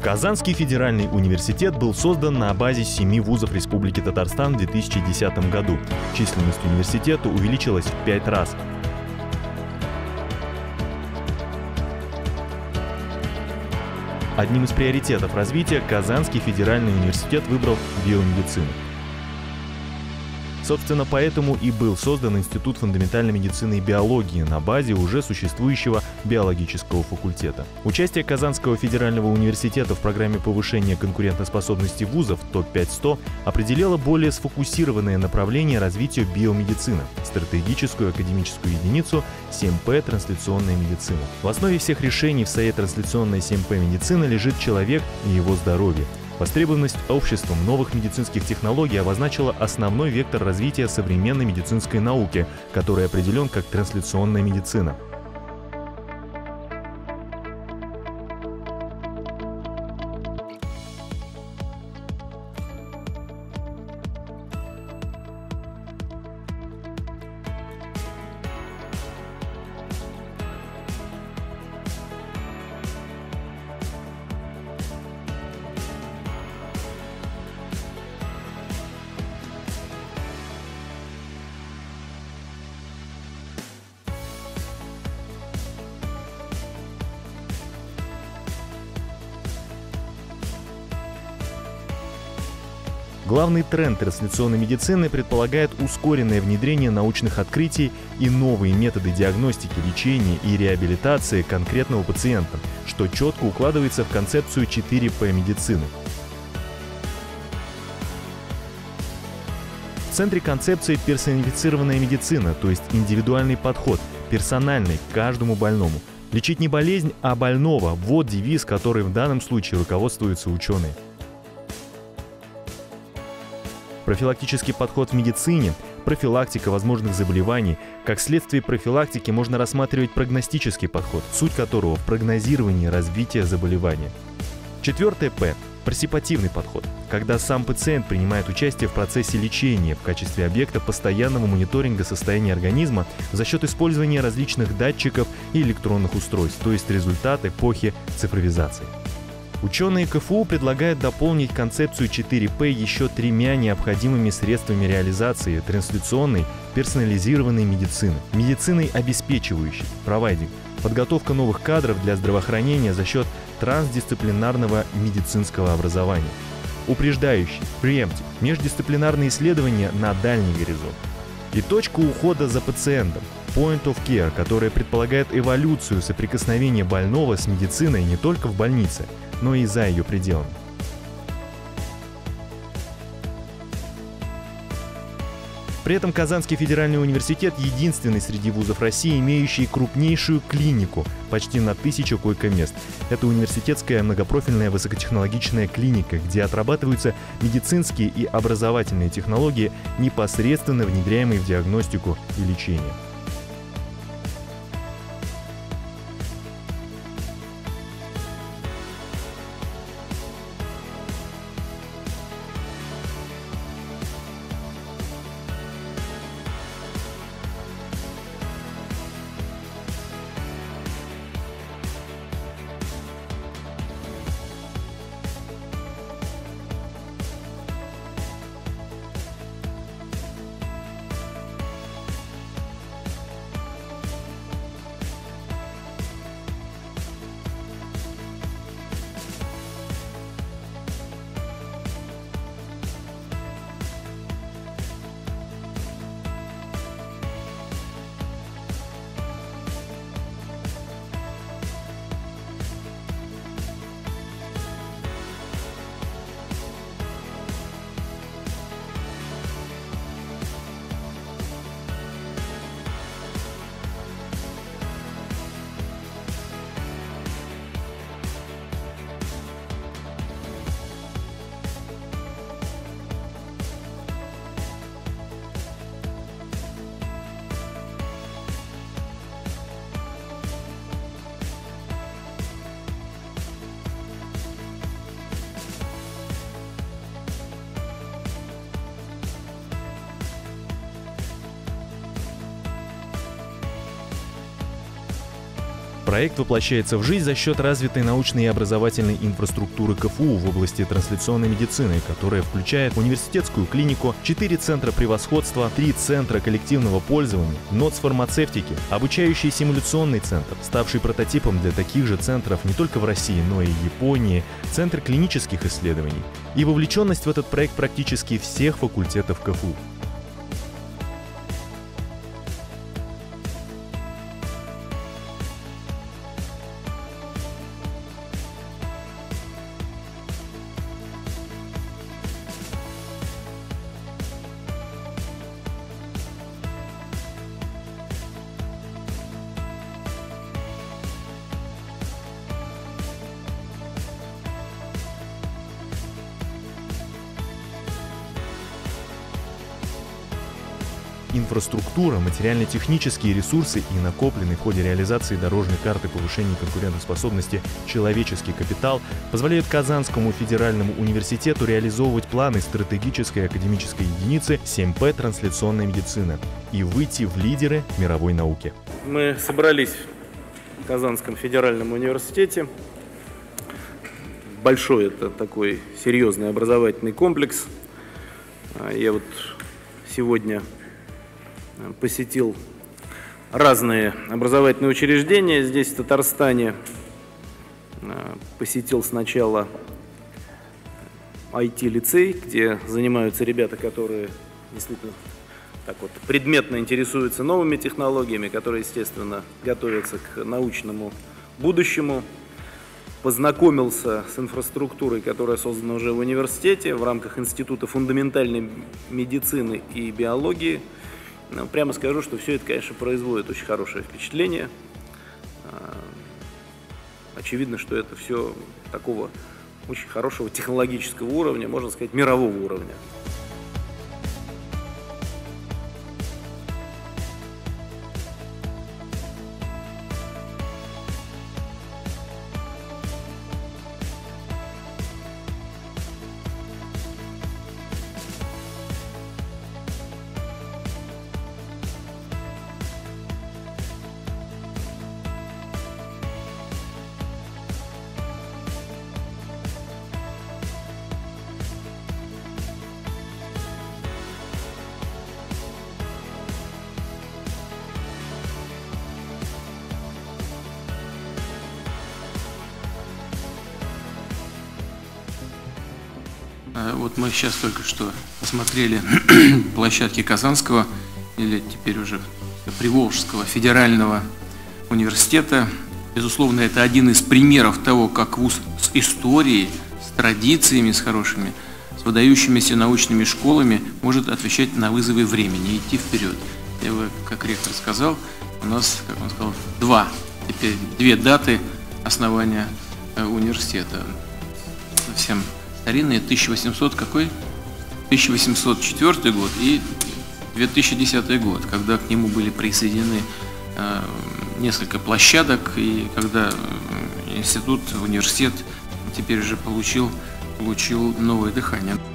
Казанский федеральный университет был создан на базе 7 вузов Республики Татарстан в 2010 году. Численность университета увеличилась в 5 раз. Одним из приоритетов развития Казанский федеральный университет выбрал биомедицину. Собственно, поэтому и был создан Институт фундаментальной медицины и биологии на базе уже существующего биологического факультета. Участие Казанского федерального университета в программе повышения конкурентоспособности вузов ТОП-5-100 определило более сфокусированное направление развития биомедицины – стратегическую академическую единицу 7П «Трансляционная медицина». В основе всех решений в САЕ «Трансляционная 7П медицина» лежит человек и его здоровье. Востребованность обществом новых медицинских технологий обозначила основной вектор развития современной медицинской науки, который определен как трансляционная медицина. Главный тренд трансляционной медицины предполагает ускоренное внедрение научных открытий и новые методы диагностики, лечения и реабилитации конкретного пациента, что четко укладывается в концепцию 4П медицины. В центре концепции персонифицированная медицина, то есть индивидуальный подход, персональный к каждому больному. Лечить не болезнь, а больного – вот девиз, который в данном случае руководствуются ученые. Профилактический подход в медицине, профилактика возможных заболеваний. Как следствие профилактики можно рассматривать прогностический подход, суть которого в прогнозировании развития заболевания. 4 П – парсипативный подход, когда сам пациент принимает участие в процессе лечения в качестве объекта постоянного мониторинга состояния организма за счет использования различных датчиков и электронных устройств, то есть результат эпохи цифровизации. Ученые КФУ предлагают дополнить концепцию 4П еще 3 необходимыми средствами реализации трансляционной персонализированной медицины. Медициной обеспечивающей, провайдинг, подготовка новых кадров для здравоохранения за счет трансдисциплинарного медицинского образования. Упреждающий, preemptive, междисциплинарные исследования на дальний горизонт. И точка ухода за пациентом, point of care, которая предполагает эволюцию соприкосновения больного с медициной не только в больнице, но и за ее пределами. При этом Казанский федеральный университет единственный среди вузов России, имеющий крупнейшую клинику, почти на 1000 койко-мест. Это университетская многопрофильная высокотехнологичная клиника, где отрабатываются медицинские и образовательные технологии, непосредственно внедряемые в диагностику и лечение. Проект воплощается в жизнь за счет развитой научной и образовательной инфраструктуры КФУ в области трансляционной медицины, которая включает университетскую клинику, 4 центра превосходства, 3 центра коллективного пользования, НОЦ фармацевтики, обучающий симуляционный центр, ставший прототипом для таких же центров не только в России, но и Японии, центр клинических исследований и вовлеченность в этот проект практически всех факультетов КФУ. Инфраструктура, материально-технические ресурсы и накопленный в ходе реализации дорожной карты повышения конкурентоспособности человеческий капитал позволяют Казанскому федеральному университету реализовывать планы стратегической академической единицы 7П «Трансляционная медицина» и выйти в лидеры мировой науки. Мы собрались в Казанском федеральном университете. Большой это такой серьезный образовательный комплекс. Я вот сегодня посетил разные образовательные учреждения здесь, в Татарстане. Посетил сначала IT-лицей, где занимаются ребята, которые действительно так вот предметно интересуются новыми технологиями, которые, естественно, готовятся к научному будущему. Познакомился с инфраструктурой, которая создана уже в университете в рамках Института фундаментальной медицины и биологии. Прямо скажу, что все это, конечно, производит очень хорошее впечатление. Очевидно, что это все такого очень хорошего технологического уровня, можно сказать, мирового уровня. Вот мы сейчас только что осмотрели площадки Казанского, или теперь уже Приволжского федерального университета. Безусловно, это один из примеров того, как вуз с историей, с традициями, с хорошими, с выдающимися научными школами может отвечать на вызовы времени, идти вперед. Я бы, как ректор сказал, у нас, как он сказал, две даты основания университета. Совсем старинные, 1804 год и 2010 год, когда к нему были присоединены несколько площадок, и когда институт, университет теперь уже получил новое дыхание.